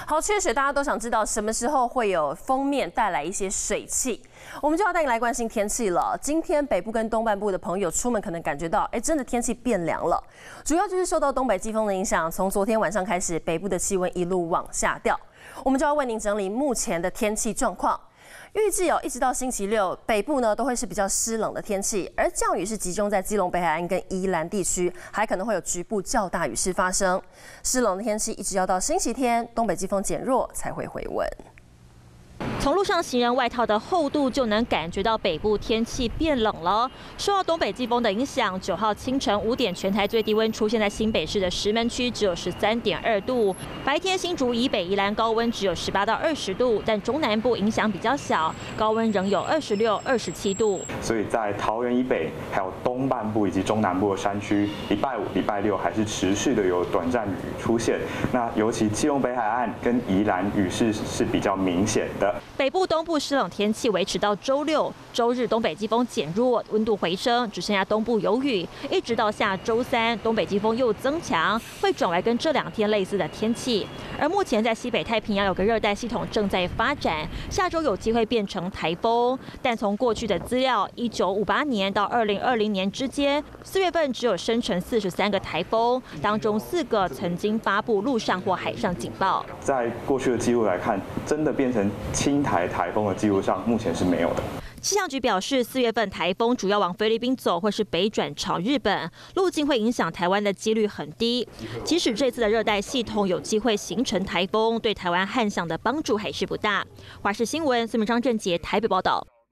好，缺水，大家都想知道什么时候会有锋面带来一些水汽，我们就要带你来关心天气了。今天北部跟东半部的朋友出门可能感觉到，真的天气变凉了，主要就是受到东北季风的影响，从昨天晚上开始，北部的气温一路往下掉。我们就要为您整理目前的天气状况。预计一直到星期六，北部呢都会是比较湿冷的天气，而降雨是集中在基隆北海岸跟宜兰地区，还可能会有局部较大雨势发生。湿冷的天气一直要到星期天，东北季风减弱才会回温。 从路上行人外套的厚度就能感觉到北部天气变冷了。受到东北季风的影响，9号清晨5点，全台最低温出现在新北市的石门区，只有13.2度。白天新竹以北、宜兰高温只有18到20度，但中南部影响比较小，高温仍有26、27度。 所以在桃园以北、还有东半部以及中南部的山区，礼拜5、礼拜6还是持续的有短暂雨出现。那尤其基隆北海岸跟宜兰雨势是比较明显的。 北部、东部湿冷天气维持到周六，周日东北季风减弱，温度回升，只剩下东部有雨，一直到下周三，东北季风又增强，会转为跟这2天类似的天气。而目前在西北太平洋有个热带系统正在发展，下周有机会变成台风。但从过去的资料，1958年到2020年之间，4月份只有生成43个台风，当中4个曾经发布陆上或海上警报。 在过去的记录来看，真的变成轻台台风的记录上，目前是没有的。 气象局表示，4月份台风主要往菲律宾走，或是北转朝日本，路径会影响台湾的几率很低。即使这次的热带系统有机会形成台风，对台湾旱象的帮助还是不大。华视新闻，孙明章、郑杰台北报道。